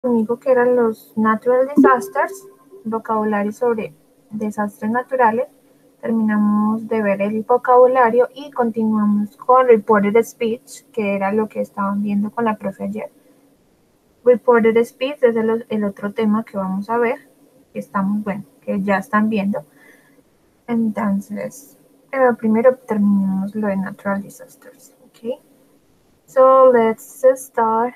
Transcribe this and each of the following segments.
conmigo que eran los natural disasters, vocabulario sobre desastres naturales. Terminamos de ver el vocabulario y continuamos con reported speech, que era lo que estaban viendo con la profe ayer. Reported speech es el otro tema que vamos a ver, que estamos, bueno, que ya están viendo. Entonces, primero terminamos lo de natural disasters, ¿ok? So, let's start.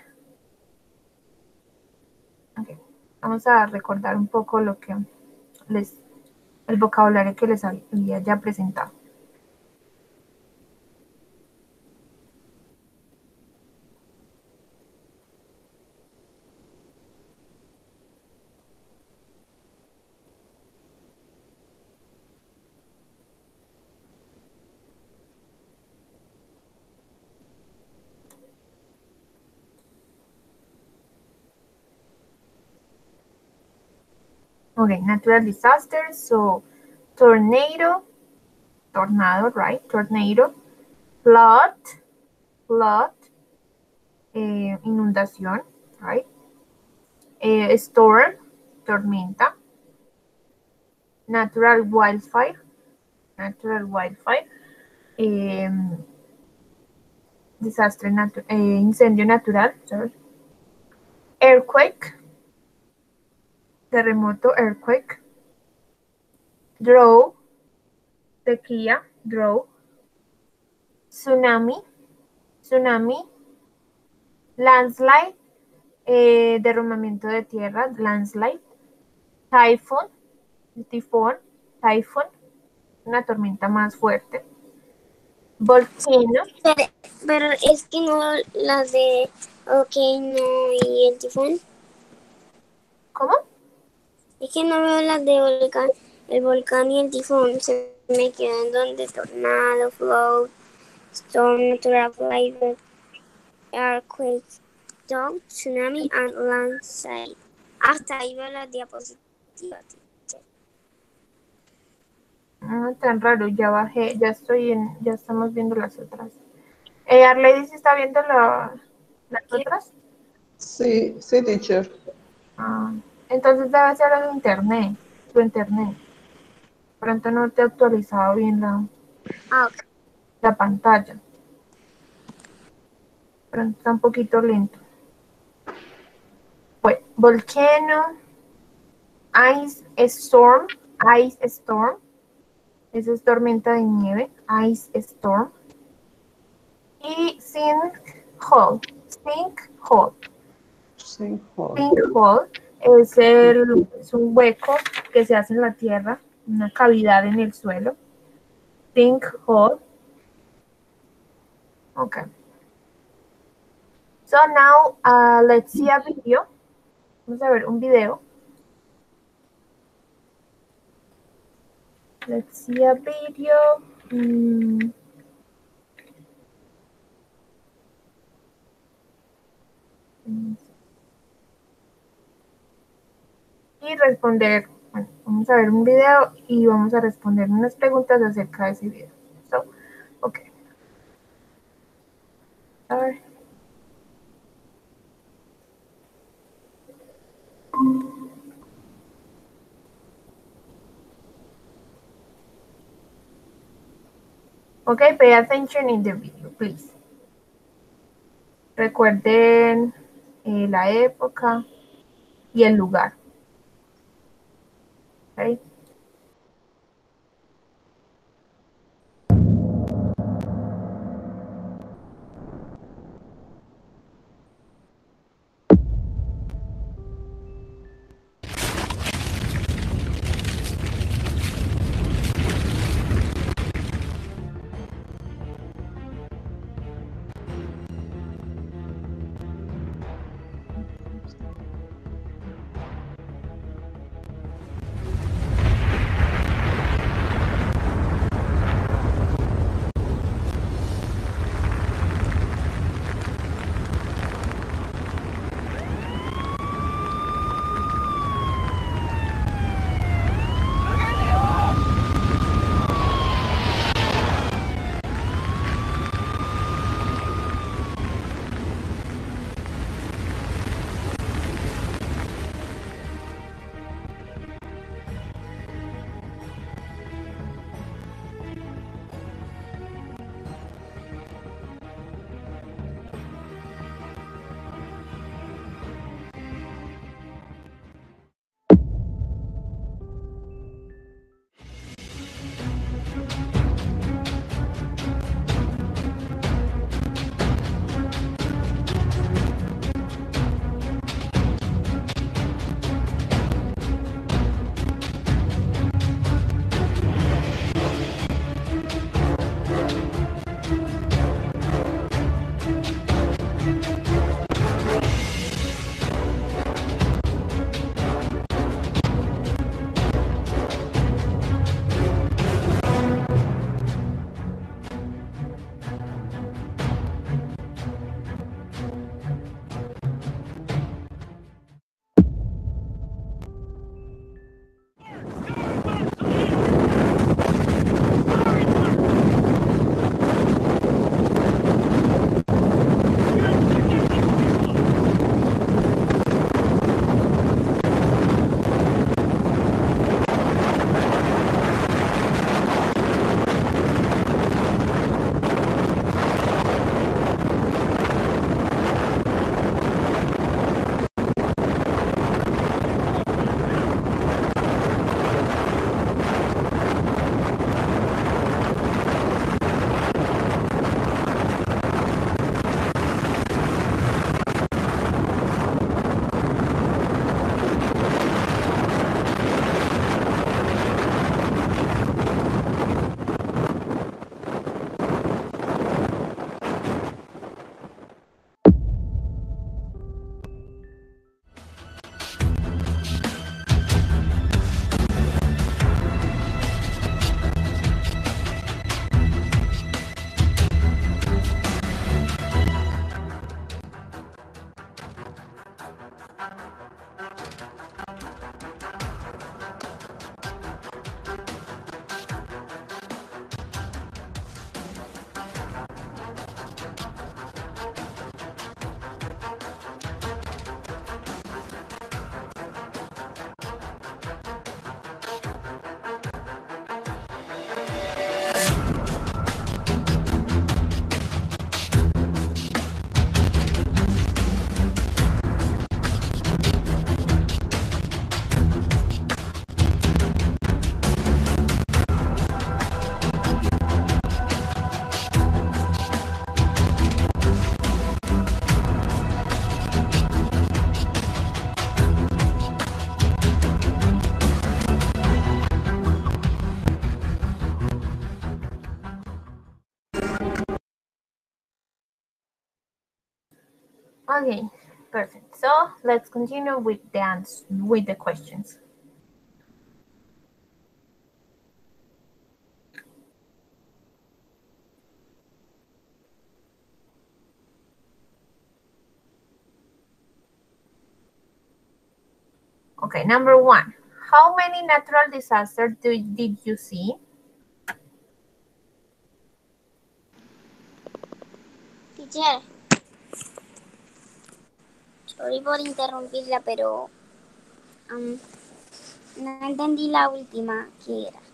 Okay. Vamos a recordar un poco lo que el vocabulario que les había ya presentado. Okay, natural disasters. So, tornado, right? Tornado, flood, inundación, right? Storm, tormenta. Natural wildfire, desastre incendio natural, sorry. Earthquake, terremoto, earthquake. Drought, sequía, drought. Tsunami, landslide, derrumbamiento de tierra, landslide. Typhoon, typhoon, una tormenta más fuerte. Volcano. Pero es que no las de volcano y el tifón. ¿Cómo? Es que no veo las de el volcán y el tifón. Se me quedan donde tornado, flood, storm, natural fire, earthquake, drought, tsunami and landslide. Hasta ahí veo las diapositivas. Tan raro, ya bajé, ya estamos viendo las otras. Arlady, ¿sí está viendo las otras? Sí, sí, teacher. Entonces debe ser el internet, tu internet. Pronto no te he actualizado bien la pantalla. Pronto está un poquito lento. Pues, volcano, ice storm, esa es tormenta de nieve, ice storm. Y sinkhole, es un hueco que se hace en la tierra, una cavidad en el suelo. Sinkhole. Okay. So now let's see a video. Vamos a ver un video. Let's see a video. Y responder, bueno, vamos a ver un video y vamos a responder unas preguntas acerca de ese video. So, okay. Sorry. Okay, pay attention in the video, please. Recuerden la época y el lugar. Okay. Okay, perfect. So let's continue with the questions. Okay, number 1. How many natural disasters did you see? Teacher, sorry por interrumpirla, pero no entendí la última que era.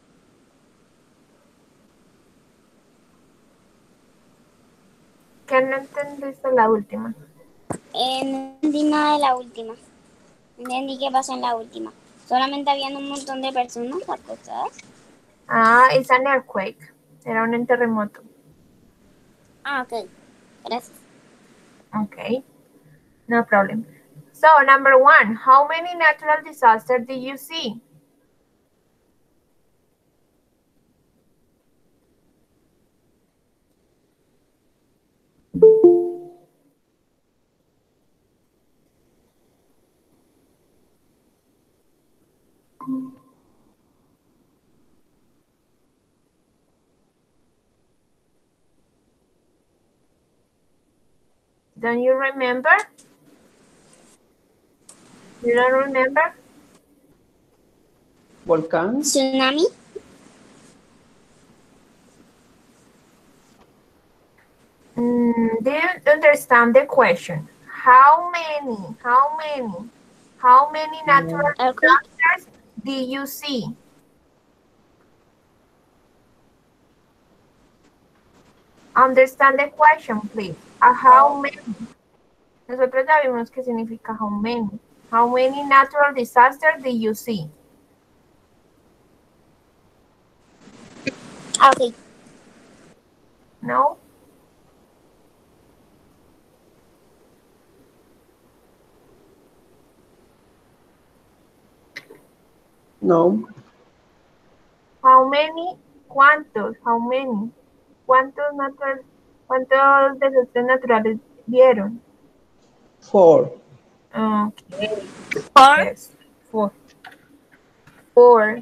¿Qué no entendiste la última? No entendí nada de la última. No entendí qué pasó en la última. Solamente habían un montón de personas acostadas. Ah, it's an earthquake. Era un terremoto. Ah, ok. Gracias. Okay, no problem. So, number 1, how many natural disasters did you see? Don't you remember? You don't remember? Volcán. Tsunami. Do you understand the question? How many natural disasters did you see? Understand the question, please. How many? Nosotros ya vimos qué significa how many. How many natural disasters did you see? Ok. No? No. How many? ¿Cuántos? How many? ¿Cuántos desastres naturales vieron? 4. Okay. 4. Yes. 4. 4.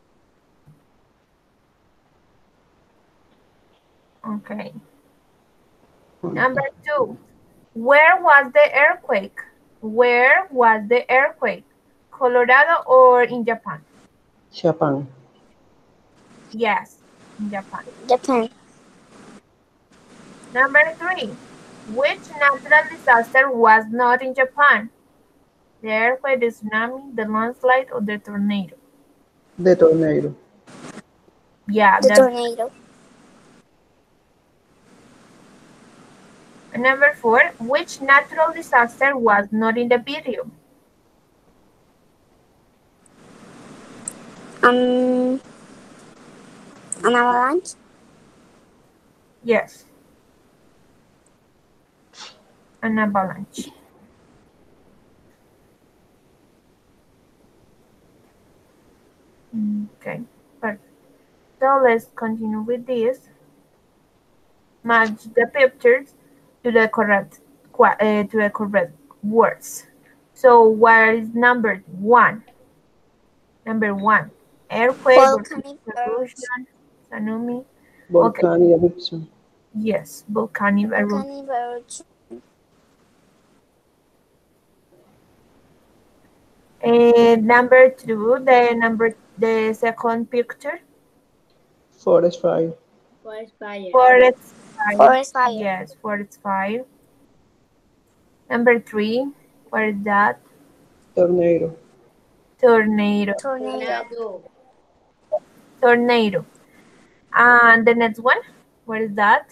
Okay. Number 2. Where was the earthquake? Where was the earthquake? Colorado or in Japan? Japan. Yes, in Japan. Japan. Number 3. Which natural disaster was not in Japan? The earthquake, the tsunami, the landslide, or the tornado? The tornado. Yeah, The tornado. Number 4. Which natural disaster was not in the video? An avalanche. Yes. An avalanche. Okay, perfect. So let's continue with this. Match the pictures to the correct words. So what is number 1? Number 1. Earthquake, Volcanic eruption, tsunami. Volcanic eruption. Yes, volcanic eruption. Volcanic eruption. Number 2, the second picture. Forest fire. Forest fire. Forest fire. Forest fire. Yes, forest fire. Number 3, what is that? Tornado. Tornado. Tornado. Tornado. And the next one, what is that?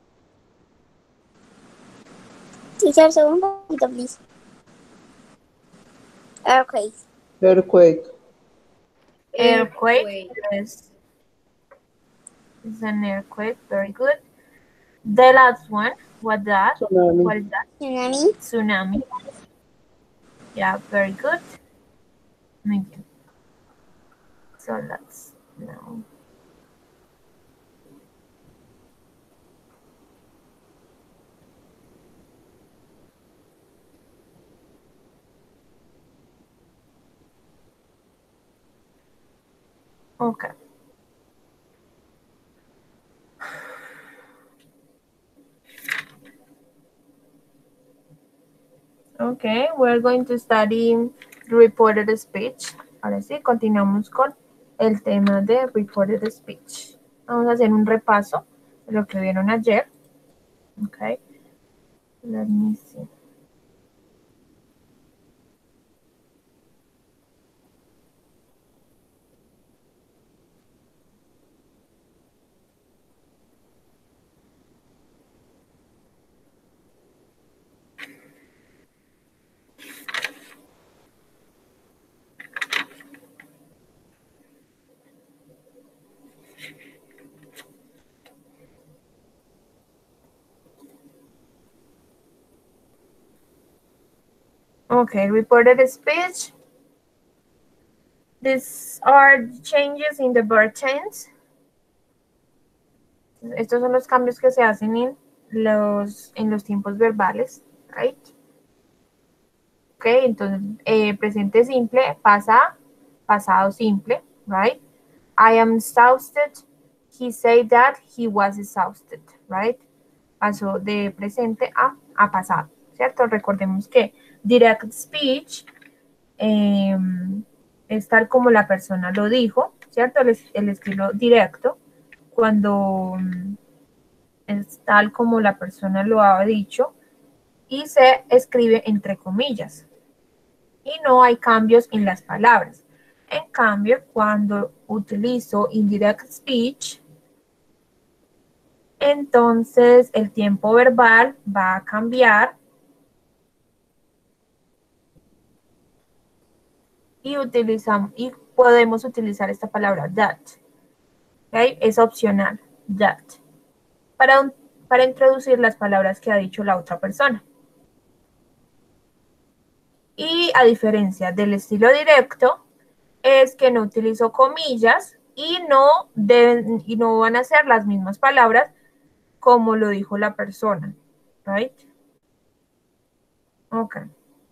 Teacher, un poquito, please. Earthquake. Earthquake. Earthquake. Yes. It's an earthquake. Very good. The last one, what that? Tsunami. What is that? Tsunami. Tsunami. Yeah, very good. Muy bien. So let's now. Okay. Okay, we're going to study reported speech. Ahora sí, continuamos con el tema de reported speech. Vamos a hacer un repaso de lo que vieron ayer. Okay. Let me see. Okay, reported speech. These are changes in the verb tense. Estos son los cambios que se hacen en los tiempos verbales, right? Ok, entonces presente simple pasa pasado simple, right? I am exhausted. He said that he was exhausted, right? Pasó de presente a pasado, ¿cierto? Recordemos que direct speech es tal como la persona lo dijo, ¿cierto? El estilo directo, cuando es tal como la persona lo ha dicho y se escribe entre comillas. Y no hay cambios en las palabras. En cambio, cuando utilizo indirect speech, entonces el tiempo verbal va a cambiar y podemos utilizar esta palabra that. ¿Okay? Es opcional, that. Para introducir las palabras que ha dicho la otra persona. Y a diferencia del estilo directo, es que no utilizo comillas y no van a ser las mismas palabras como lo dijo la persona, right? Okay.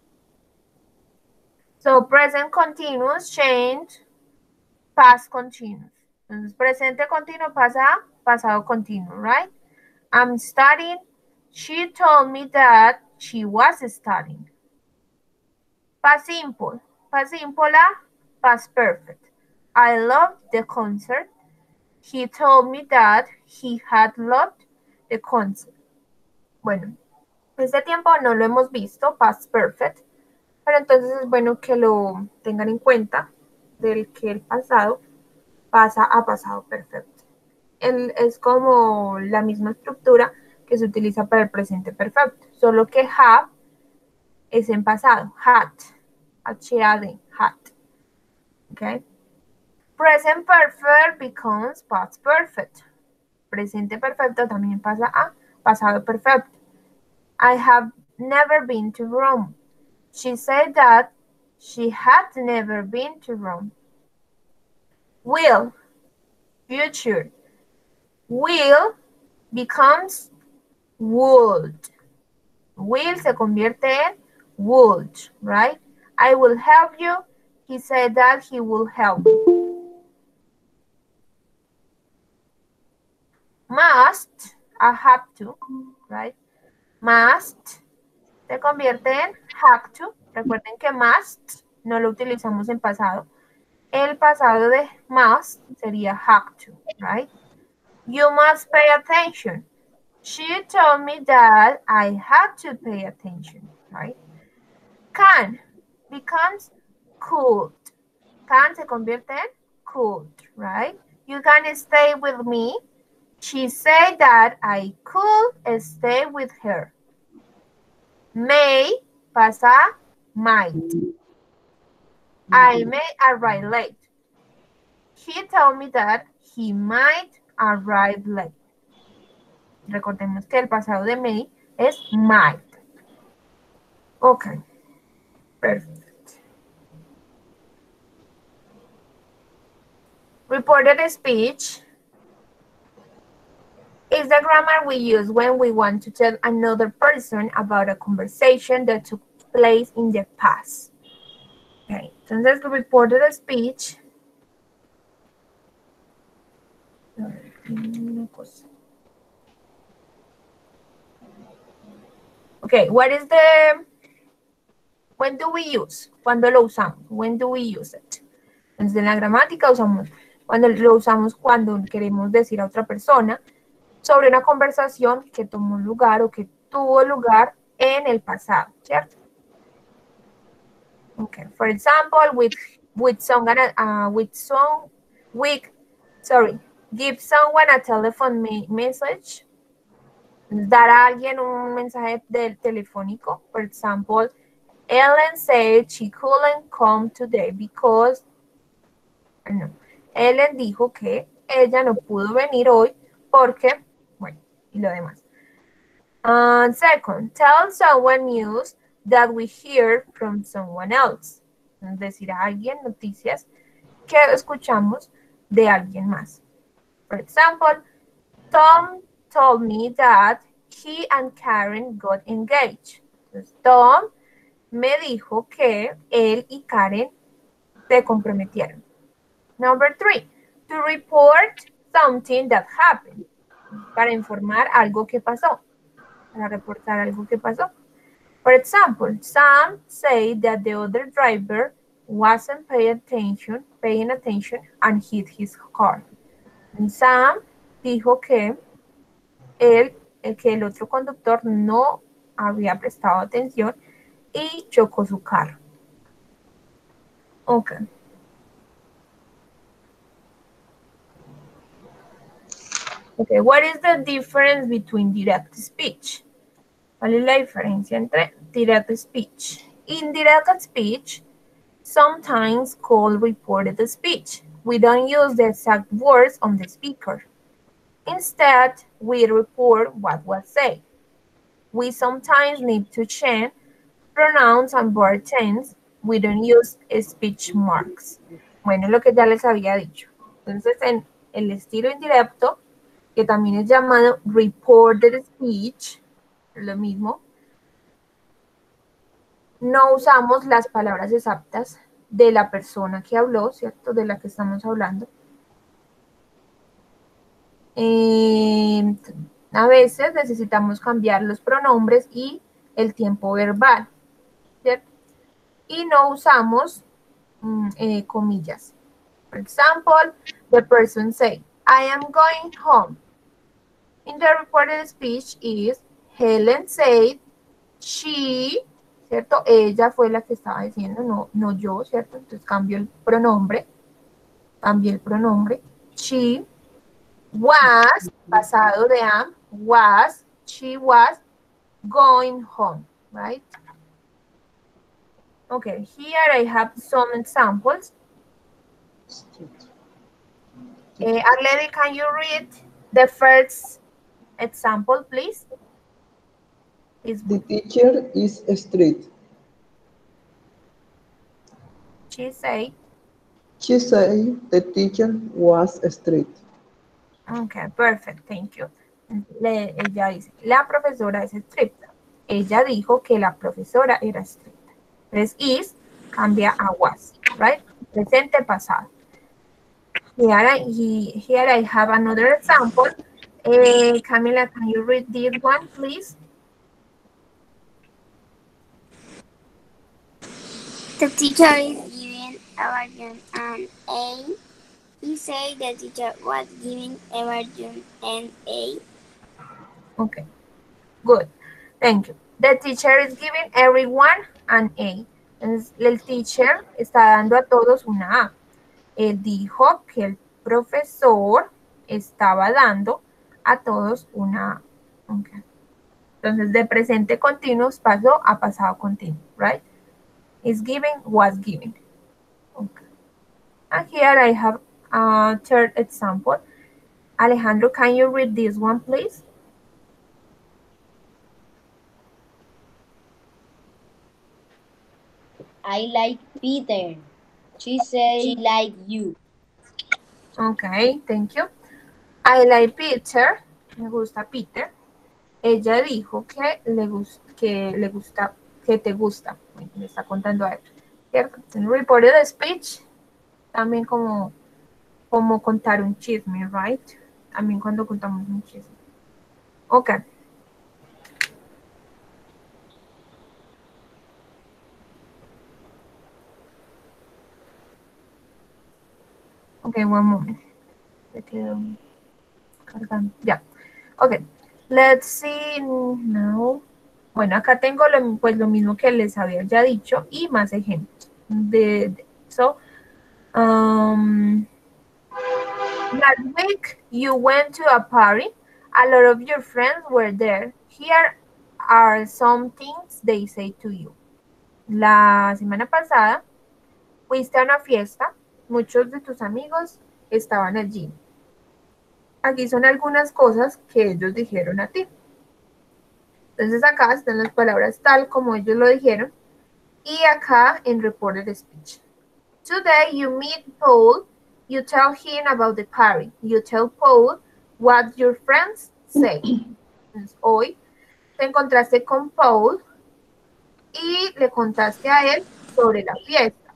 So present continuous change past continuous. Entonces presente continuo pasa a pasado continuo, right? I'm studying. She told me that she was studying. Past simple. Past simple a past perfect. I loved the concert. He told me that he had loved the concert. Bueno, este tiempo no lo hemos visto, past perfect, pero entonces es bueno que lo tengan en cuenta del que el pasado pasa a pasado perfecto. Es como la misma estructura que se utiliza para el presente perfecto, solo que have es en pasado, had, H-A-D, had. Okay. Present perfect becomes past perfect. Presente perfecto también pasa a pasado perfecto. I have never been to Rome. She said that she had never been to Rome. Will, future. Will becomes would. Will se convierte en would, right? I will help you. He said that he will help you. Must, I have to, right? Must se convierte en have to. Recuerden que must no lo utilizamos en pasado. El pasado de must sería have to, right? You must pay attention. She told me that I had to pay attention, right? Can becomes could. Can se convierte en could, right? You can stay with me. She said that I could stay with her. May pasa might. I may arrive late. He told me that he might arrive late. Recordemos que el pasado de may es might. Okay, perfect. Reported speech is the grammar we use when we want to tell another person about a conversation that took place in the past. Okay, entonces reported speech. Okay, what is the, when do we use? ¿Cuándo lo usamos? When do we use it? Entonces en la gramática usamos, lo usamos cuando queremos decir a otra persona sobre una conversación que tomó lugar o que tuvo lugar en el pasado, ¿cierto? Okay, for example, give someone a telephone message, dar a alguien un mensaje telefónico. For example, Ellen said she couldn't come today because, no, Ellen dijo que ella no pudo venir hoy porque, bueno, y lo demás. Second, tell someone news that we hear from someone else. Decir a alguien noticias que escuchamos de alguien más. For example, Tom told me that he and Karen got engaged. Entonces, Tom me dijo que él y Karen se comprometieron. Number 3, to report something that happened. Para informar algo que pasó. Para reportar algo que pasó. For example, Sam said that the other driver wasn't paying attention and hit his car. And Sam dijo que el otro conductor no había prestado atención y chocó su carro. Okay. Okay, what is the difference between direct speech? ¿Cuál es la diferencia entre direct speech? Indirect speech, sometimes called reported speech. We don't use the exact words on the speaker. Instead, we report what was said. We sometimes need to change pronouns and verb tense. We don't use speech marks. Bueno, lo que ya les había dicho. Entonces, en el estilo indirecto, que también es llamado reported speech, lo mismo, no usamos las palabras exactas de la persona que habló, ¿cierto? De la que estamos hablando. A veces necesitamos cambiar los pronombres y el tiempo verbal, ¿cierto? Y no usamos comillas. For example, the person said, I am going home. In the reported speech is, Helen said, she, ¿cierto? Ella fue la que estaba diciendo, no yo, ¿cierto? Entonces cambio el pronombre. She was, pasado de am, she was going home, right? Okay, here I have some examples. Arlene, can you read the first example, please? The teacher is strict. She said The teacher was strict. Okay, perfect, thank you. Ella dice, la profesora es estricta. Ella dijo que la profesora era estricta. Entonces, is cambia a was, right? Presente, pasado. Here I have another example. Camila, can you read this one, please? The teacher is giving Everton an A. He said the teacher was giving Everton an A. Okay, good. Thank you. The teacher is giving everyone an A. Entonces, el teacher está dando a todos una A. Él dijo que el profesor estaba dando a todos una A. Okay. Entonces, de presente continuo pasó a pasado continuo, right? Is giving, was giving. Okay. And here I have a third example. Alejandro, can you read this one, please? I like Peter. She said like you. Okay, thank you. I like Peter. Me gusta Peter. Ella dijo que le gusta, que te gusta. Me está contando a él. ¿Cierto? En reported speech, también como contar un chisme, right? También cuando contamos un chisme. Okay. Okay, one moment. Se quedó cargando. Ya. Okay. Let's see now. Bueno, acá tengo pues lo mismo que les había ya dicho y más ejemplos. So, last week you went to a party. A lot of your friends were there. Here are some things they say to you. La semana pasada fuiste a una fiesta. Muchos de tus amigos estaban allí. Aquí son algunas cosas que ellos dijeron a ti. Entonces acá están las palabras tal como ellos lo dijeron. Y acá en reported speech. Today you meet Paul. You tell him about the party. You tell Paul what your friends say. Entonces, hoy te encontraste con Paul y le contaste a él sobre la fiesta.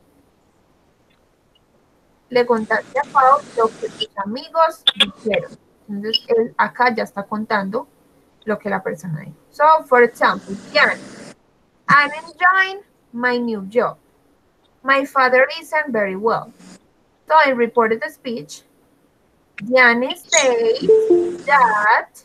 Le contaste a Paul lo que tus amigos dijeron. Entonces, él acá ya está contando lo que la persona dijo. So, for example, Jan, I'm enjoying my new job. My father isn't very well. So, I reported the speech. Diane says that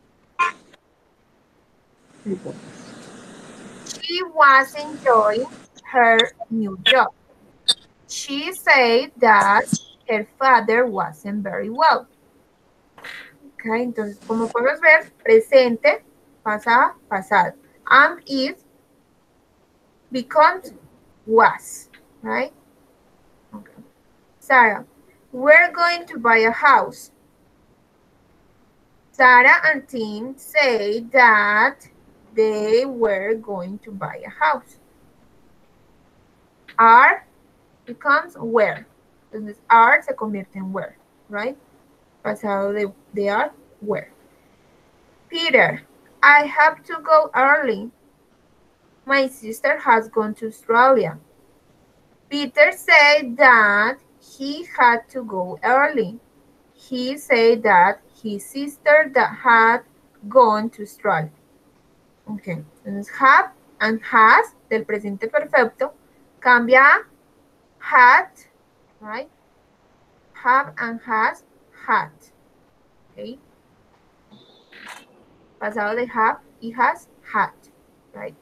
she was enjoying her new job. She said that her father wasn't very well. Okay, entonces, como podemos ver, presente, pasado, pasado. Am, is, becomes, was, right? Okay. Sarah, we're going to buy a house. Sarah and Tim say that they were going to buy a house. Are becomes were. Entonces, are se convierte en were, right? Pasado de are, were. Peter, I have to go early. My sister has gone to Australia. Peter said that he had to go early. He said that his sister that had gone to Australia. Okay, entonces have and has del presente perfecto cambia had, right? Have and has, had. Okay. Pasado de have y has, had, right?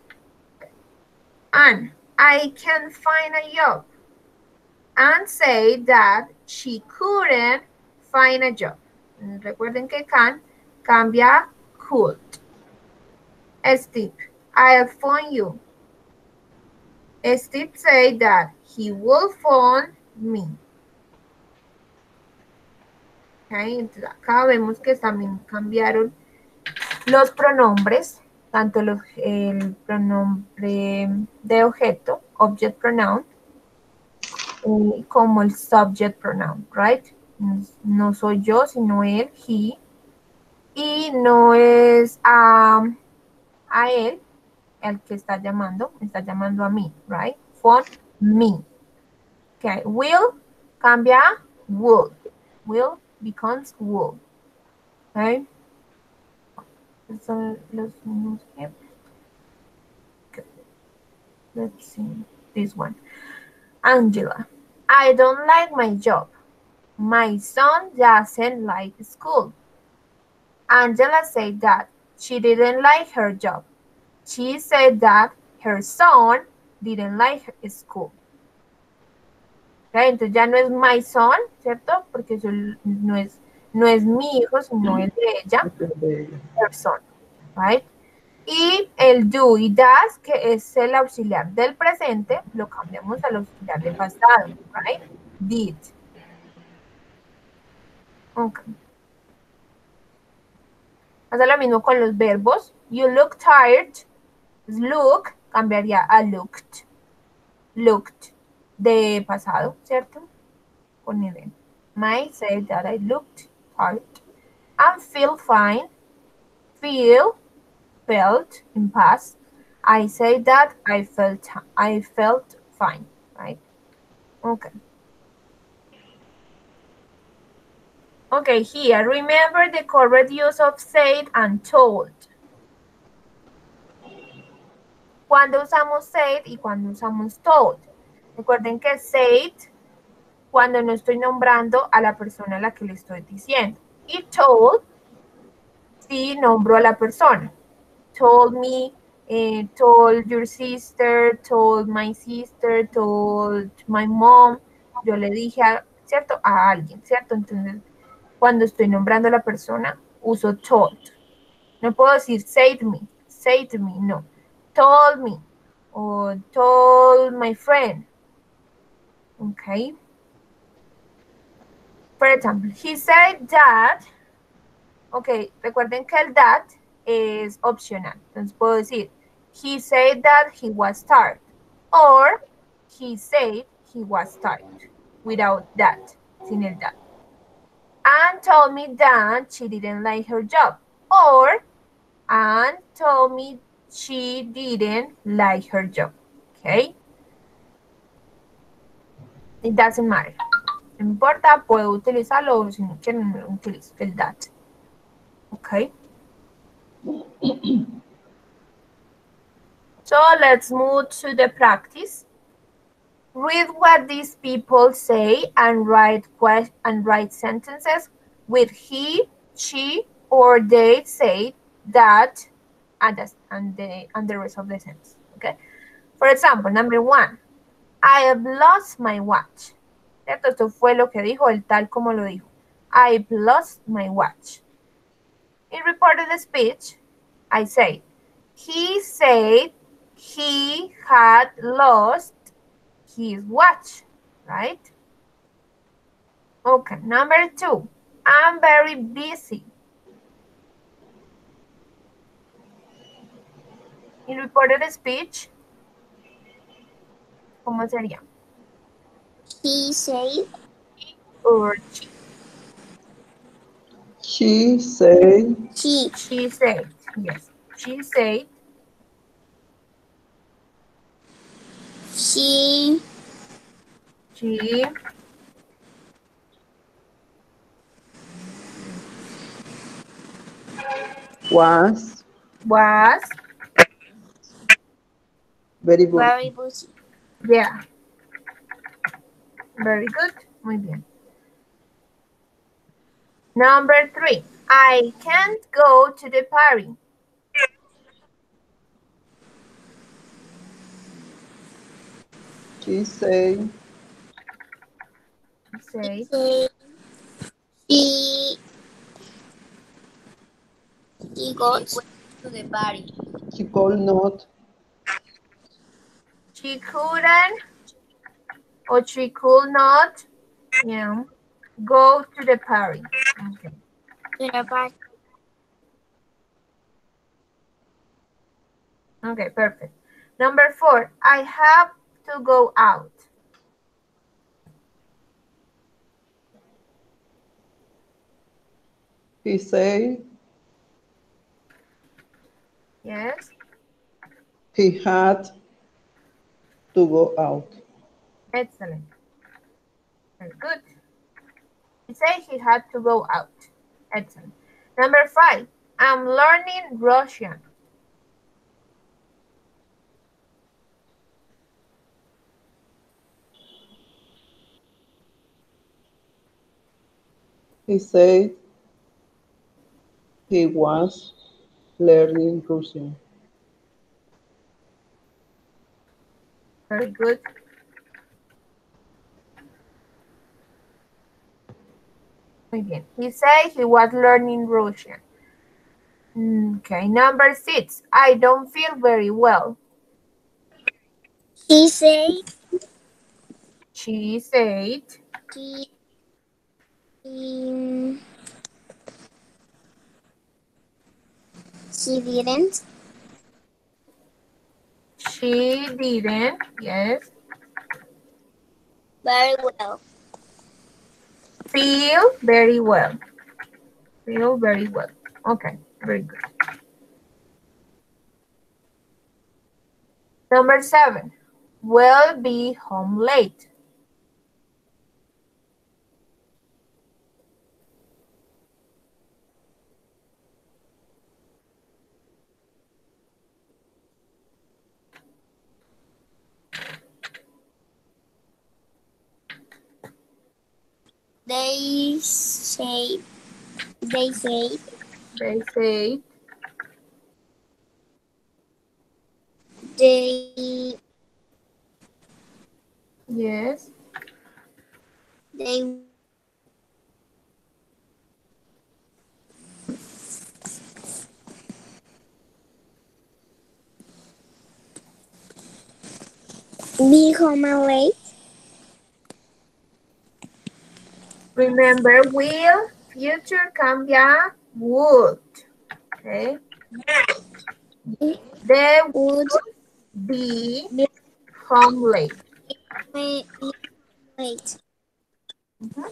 And I can't find a job. And say that she couldn't find a job. Recuerden que can cambia could. Steve, I'll phone you. Steve said that he will phone me. Okay, entonces acá vemos que también cambiaron los pronombres, tanto el pronombre de objeto, object pronoun, como el subject pronoun, right? No soy yo, sino él, he. Y no es a él el que está llamando, me está llamando a mí, right? Phone me. Okay, will cambia would. Will becomes would. Okay. Estos son los mismos ejemplos. Okay. Let's see. this one. Angela, I don't like my job. My son doesn't like school. Angela said that she didn't like her job. She said that her son didn't like school. Okay, entonces ya no es my son, ¿cierto? Porque eso no es mi hijo, sino el de ella, her son, right? Y el do y does, que es el auxiliar del presente, lo cambiamos al auxiliar del pasado, right? Did. Okay. Pasa lo mismo con los verbos. You look tired. Look cambiaría a looked. Looked de pasado, ¿cierto? Con el might say that I looked tired. And feel fine. Feel, felt in past. I say that I felt fine, right? Okay. Okay, here, remember the correct use of said and told. Cuando usamos said y cuando usamos told. Recuerden que said, cuando no estoy nombrando a la persona a la que le estoy diciendo. Y told, sí nombro a la persona. Told me, told your sister, told my sister, told my mom. Yo le dije, ¿cierto? A alguien, ¿cierto? Entonces, cuando estoy nombrando a la persona, uso told. No puedo decir say to me, no. Told me, o told my friend. Okay. For example, he said that, ok, recuerden que el that es opcional. Entonces puedo decir, he said that he was tired. Or, he said he was tired. Without that, sin el that. Anne told me that she didn't like her job. Or, Anne told me she didn't like her job. Okay? It doesn't matter. No importa, puedo utilizarlo o si no quiero no lo utilizo, el that. Okay. So let's move to the practice. Read what these people say and write sentences with he, she, or they say that and the rest of the sentence. Okay. For example, number 1. I have lost my watch. ¿Cierto? Esto fue lo que dijo, el tal como lo dijo. I've lost my watch. In reported speech, I say, he said he had lost his watch, right? Okay, number 2, I'm very busy. In reported speech, ¿cómo sería? He said. Or she. She said. She said, yes. She said. She Was very busy. Yeah. Very good. Muy bien. Number 3. I can't go to the party. She said. He goes to the party. She could not. She couldn't or she could not, yeah, go to the party. Okay. To the party. Okay, perfect. Number 4, I have to go out. He said. Yes. He had to go out. Excellent. Very good. He said he had to go out. Excellent. Number 5, I'm learning Russian. He said he was learning Russian. Very good. Muy bien. He said he was learning Russian. Okay, number 6. I don't feel very well. He said She said he, she didn't she didn't, yes, very well. feel very well. Feel very well. Okay, very good. Number 7. Will be home late. They say they say They say they yes. they be home late. Remember, will, future cambia would. Okay. They Would would be be home late. late. Mhm.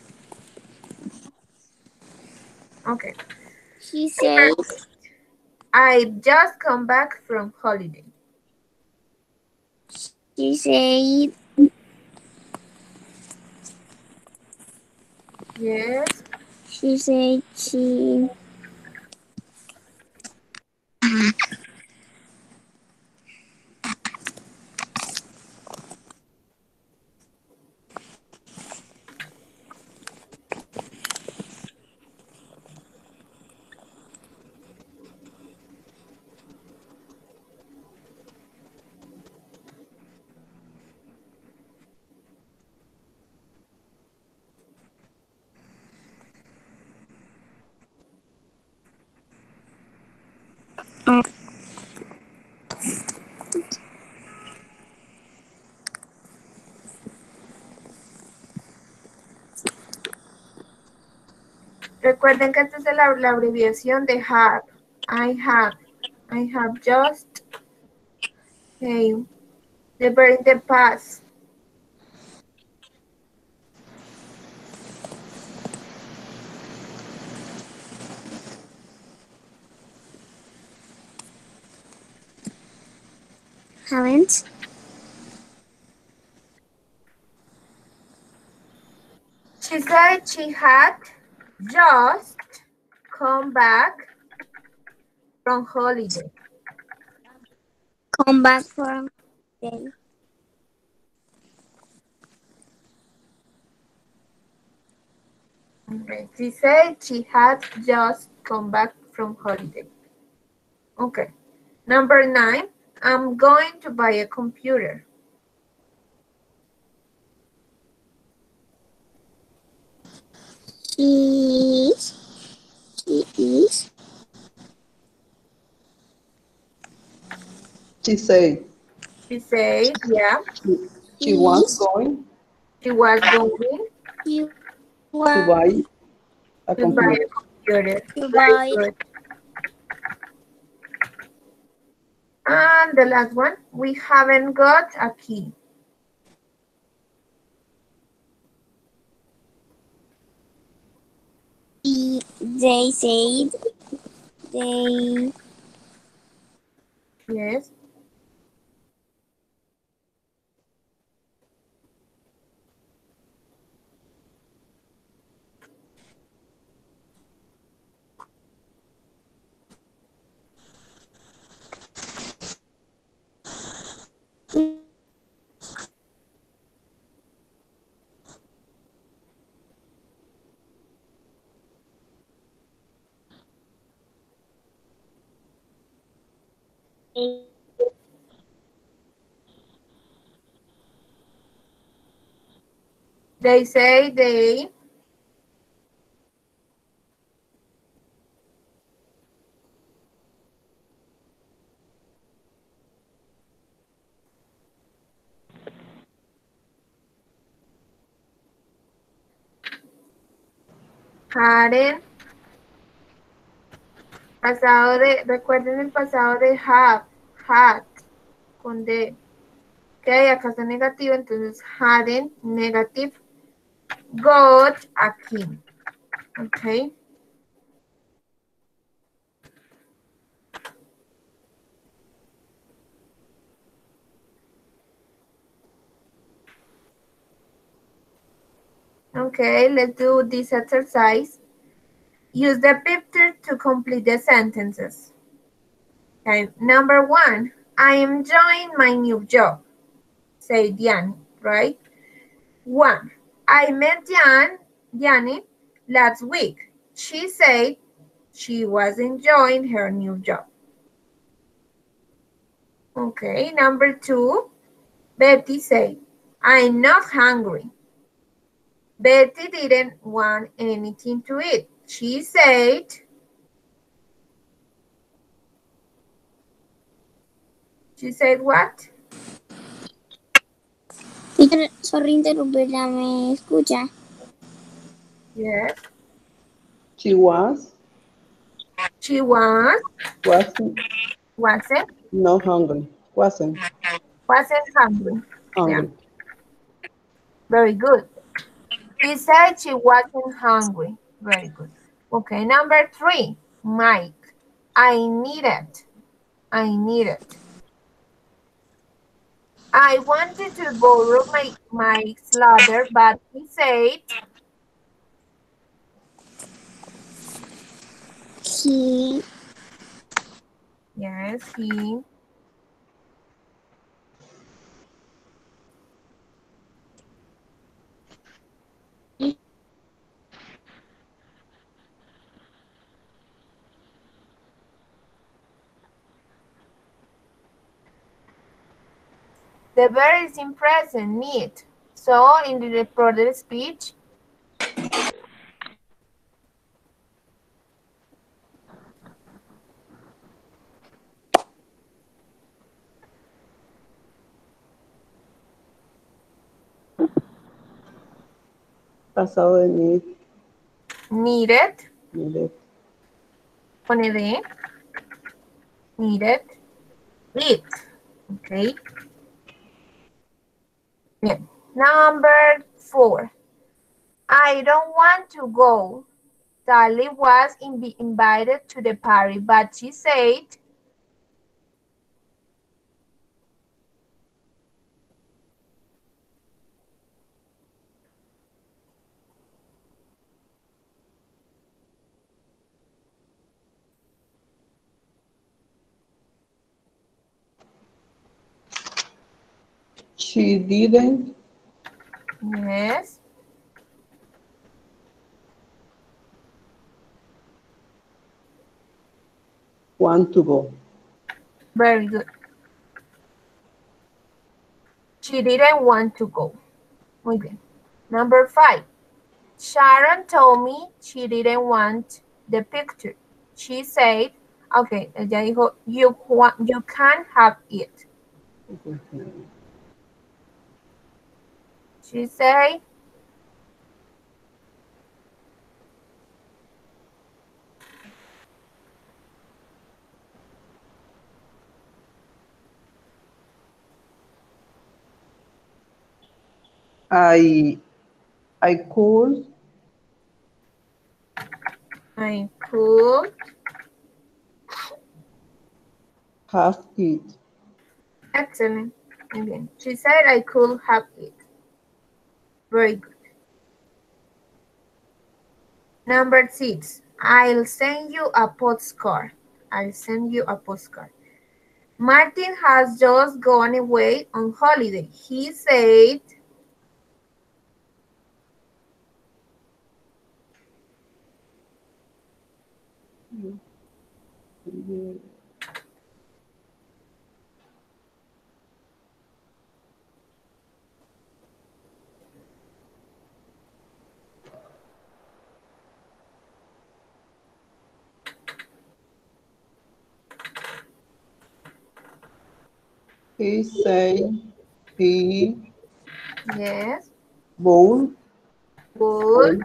Okay. She said I just come back from holiday. she said Yes. she said she Recuerden que esta es la abreviación de have. I have. I have just. Okay. The verb in the past. haven't. She said she had just come back from holiday. Come back from day. Okay. She said she had just come back from holiday. Okay. Number 9. I'm going to buy a computer. She is She said She said, yeah, she was going she was going she to was buy a to buy computer. a computer. to Very buy good. And the last one, we haven't got a key. they said they Yes. They say they hadn't. Pasado de, recuerden el pasado de have, had, con D. Ok, acá está negativo, entonces hadn't, negative, got a key. Ok. Okay, let's do this exercise. Use the picture to complete the sentences. Okay, number 1, I am enjoying my new job. Say Diane, right? 1, I met Diane last week. She said she was enjoying her new job. Okay, number 2, Betty said, I'm not hungry. Betty didn't want anything to eat. She said what? Teacher, sorry interrumpirla, ¿me escucha? Yes. She was, She was, wasn't, wasn't not hungry. Wasn't hungry. Yeah, hungry. very good. She said she wasn't hungry. Very good. Okay, number 3, Mike. I need it. I wanted to borrow Mike's ladder, but he said, He, yes, he. The verb is in present, need. So in the reported speech, Pasado de need, needed, needed. pone de, needed, it. Okay. Bien. Number 4. I don't want to go. Sally was invited to the party, but she said, She didn't yes. want to go. Very good. She didn't want to go. Muy bien. Number 5. Sharon told me she didn't want the picture. She said, okay, ella dijo, you can have it. She said, I could I could. have it. Excellent. Muy bien. She said I could have it. Very good. Number 6. I'll send you a postcard. I'll send you a postcard. Martin has just gone away on holiday. He said, He say he Yes. would Good.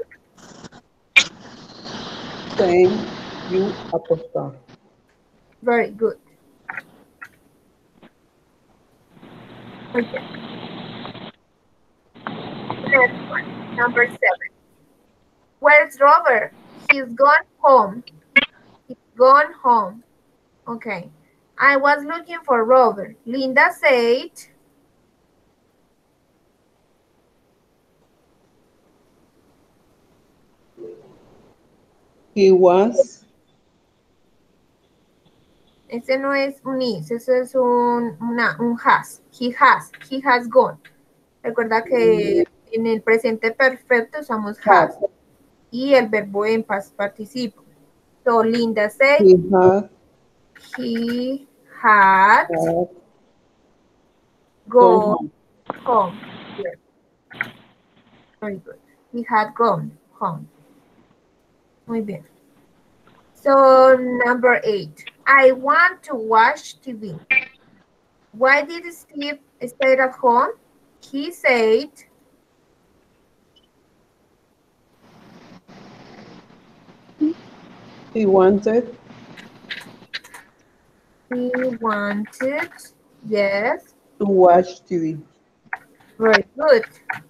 send you a postal. Very good. Okay. Next one. Number 7. Where's Robert? He's gone home. He's gone home. Okay. I was looking for Robert. Linda said, He was ese no es un is, eso es un has. He has gone. Recuerda que en el presente perfecto usamos had. has y el verbo en past participo. So Linda said He had he had gone gone home. home. Yes, very good. He had gone home. Muy bien. So number 8. I want to watch TV. Why did Steve stay at home? He said He wanted he wanted, yes, to watch TV. very good.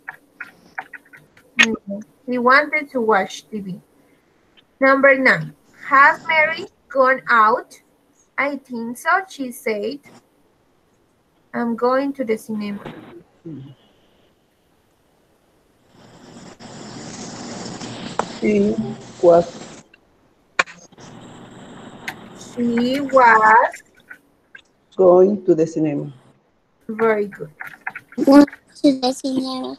He wanted to watch TV. Number 9. Has Mary gone out? I think so, she said. I'm going to the cinema. She was She was going to the cinema. very good. Going to the cinema.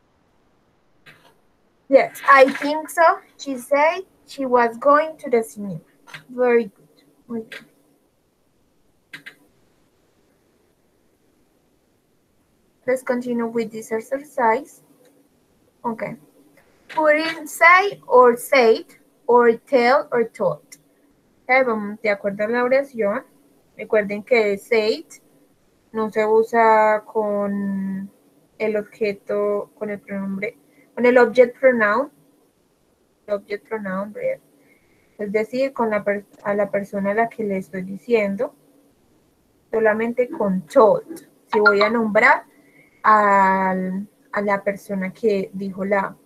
Yes, I think so. She said she was going to the cinema. Very good. Muy bien. Let's continue with this exercise. Okay. Put in say or said or tell or told. Okay, vamos de acuerdo a la oración. Recuerden que said no se usa con el objeto, con el pronombre, con el object pronoun. Object pronoun, real. Es decir, con a la persona a la que le estoy diciendo, solamente con told. Si voy a nombrar a la persona que dijo a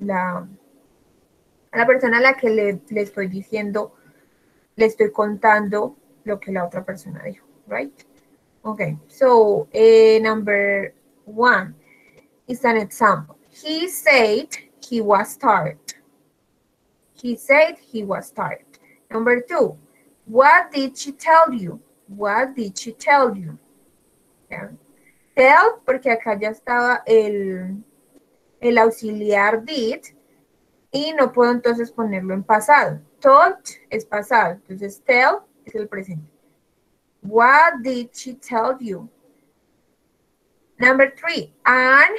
la persona a la que le estoy diciendo, le estoy contando lo que la otra persona dijo, right? Okay, so number 1 is an example. He said he was tired. He said he was tired. Number 2, what did she tell you? What did she tell you? Yeah. Tell, porque acá ya estaba el auxiliar did y no puedo entonces ponerlo en pasado. Told es pasado, entonces tell es el presente. What did she tell you? Number 3, and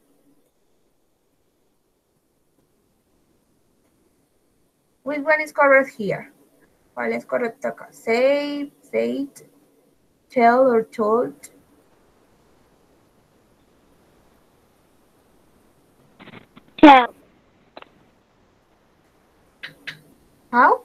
which one is correct here? ¿Cuál es correcto acá? Say, said, tell or told? Tell. How?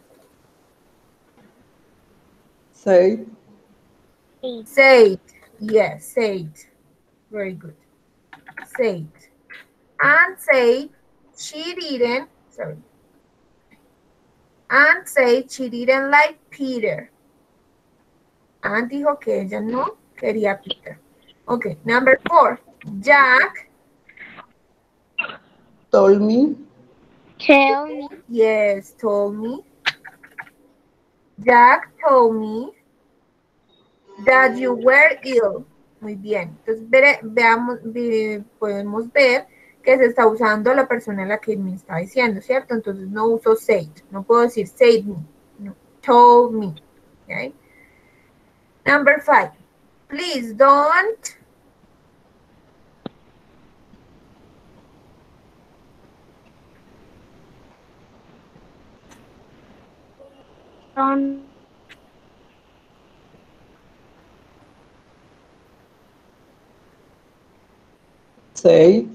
Say Said. Yes, said. Very good. Said. And say she didn't, sorry. And say she didn't like Peter. And dijo que ella no quería Peter. Okay, number 4. Jack. told me Tell me. Yes, told me. Jack told me that you were ill. Muy bien. Entonces, podemos ver que se está usando la persona a la que me está diciendo, ¿cierto? Entonces, no uso said. No puedo decir said me. No. Told me. Okay. Number 5. Please don't. Don't. Say.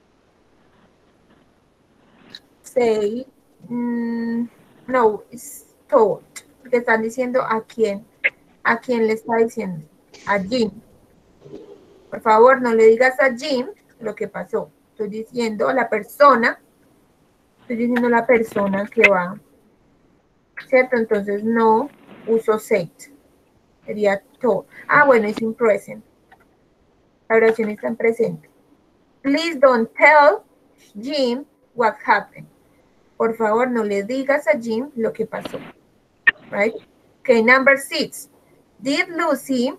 Say. No, it's told. Porque están diciendo a quién. ¿A quién le está diciendo? A Jim. Por favor, no le digas a Jim lo que pasó. Estoy diciendo a la persona. Estoy diciendo la persona que va. ¿Cierto? Entonces no uso said. Sería told. Ah, bueno, es in present. La oración está en presente. Please don't tell Jim what happened. Por favor, no le digas a Jim lo que pasó. Right? Okay, number 6. Did Lucy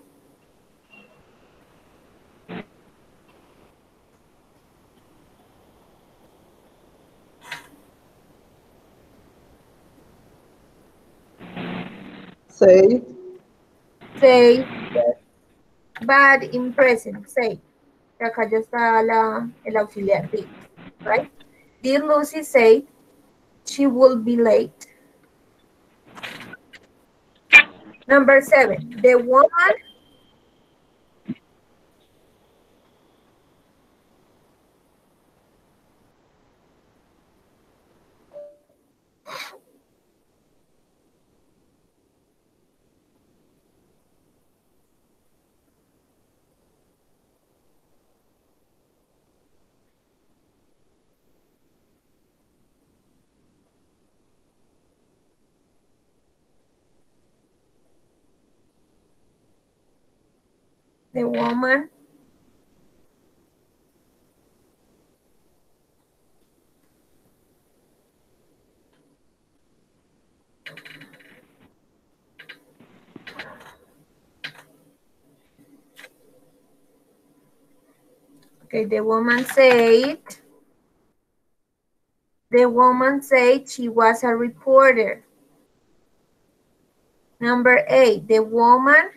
Say. say bad in present? Say. Acá ya está el auxiliar did. Right? Did Lucy say she will be late? Number 7. The woman the woman okay, the woman said she was a reporter. Number 8, the woman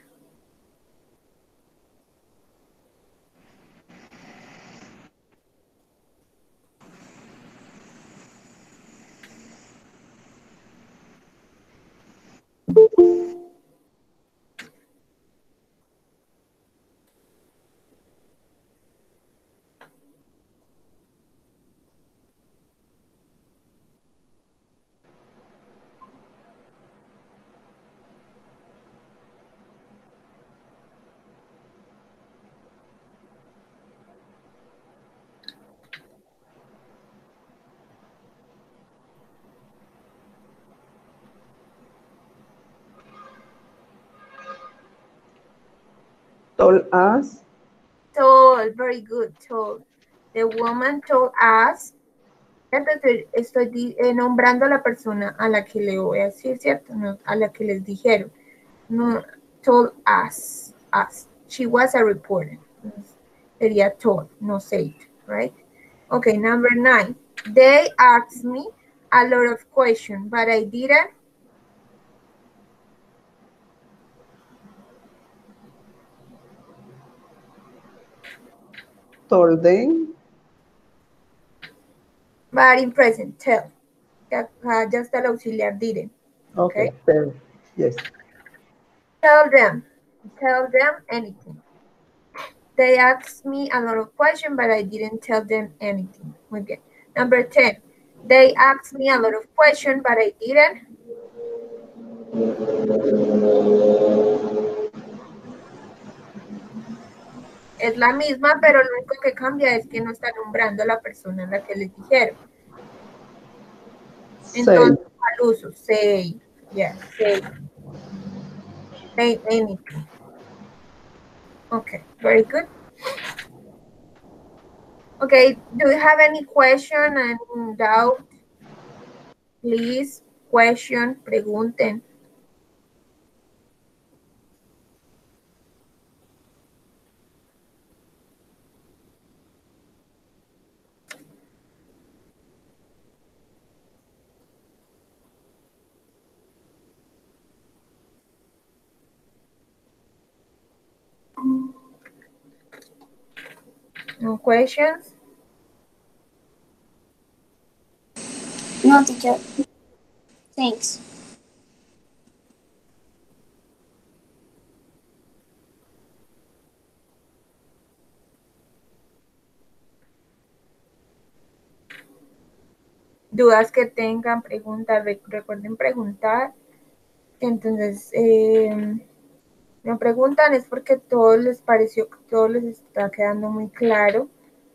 Told us. told, very good, told. The woman told us. Entonces estoy nombrando a la persona a la que le voy a decir, ¿cierto? No, a la que les dijeron. No, told us. She was a reporter. Sería told, no said, right? Okay, number 9. They asked me a lot of questions, but I didn't. Told them. But in present, tell. Ya está el auxiliar didn't. Okay. Tell. Yes. Tell them anything. They asked me a lot of questions, but I didn't tell them anything. Muy bien. Number 10. They asked me a lot of questions, but I didn't. Es la misma, pero lo único que cambia es que no está nombrando a la persona a la que les dijeron. Entonces, al uso, say, yeah, say anything. Okay, very good. Okay, do you have any question and doubt? Please, question, pregunten. No questions? No, teacher. Thanks. dudas que tengan, preguntas, recuerden preguntar. Entonces, me preguntan es porque todo les pareció que todo les está quedando muy claro.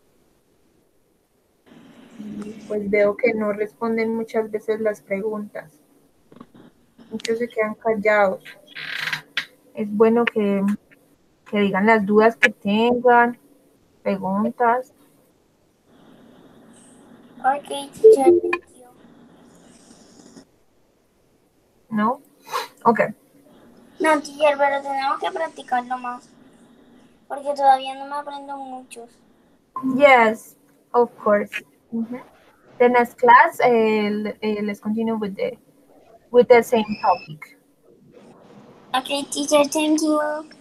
Y pues veo que no responden muchas veces las preguntas. Muchos se quedan callados. Es bueno que digan las dudas que tengan, preguntas. Okay, teacher, thank you. ¿No? Ok. No, teacher, pero tenemos que practicarlo más. Porque todavía no me aprendo muchos. Yes, of course. The next class, let's continue with the same topic. Okay, teacher, thank you.